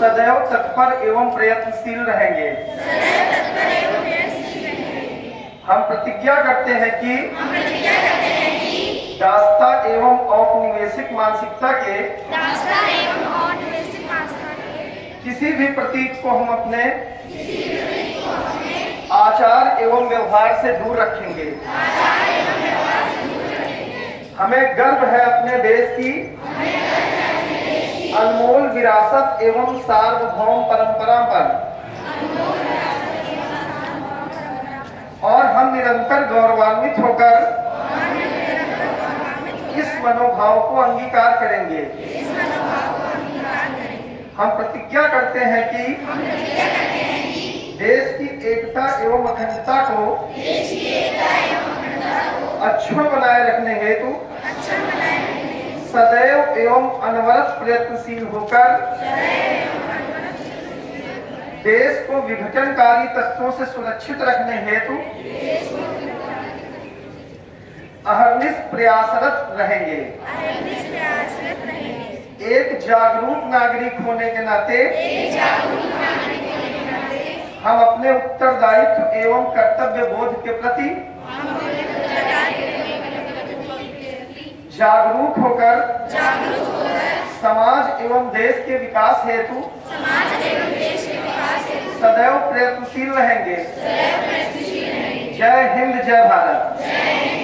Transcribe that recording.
सदैव तत्पर एवं प्रयत्नशील रहेंगे। हम प्रतिज्ञा करते हैं कि दास्ता एवं औपनिवेशिक मानसिकता के किसी भी प्रतीक को हम अपने आचार एवं व्यवहार से दूर रखेंगे। हमें गर्व है अपने देश की अनमोल विरासत एवं सार्वभौम परंपरा पर और हम निरंतर गौरवान्वित होकर इस मनोभाव को अंगीकार करेंगे। हम प्रतिज्ञा करते हैं कि देश की एकता एवं अखंडता को अक्षुण्ण बनाए रखने हेतु सदैव एवं अनवरत प्रयत्नशील होकर देश को विघटनकारी तत्वों से सुरक्षित रखने हेतु अहर्निश प्रयासरत रहेंगे। एक जागरूक नागरिक होने के नाते हम अपने उत्तरदायित्व एवं कर्तव्य बोध के प्रति जागरूक होकर समाज एवं देश के विकास हेतु सदैव प्रयत्नशील रहेंगे। जय हिंद, जय भारत।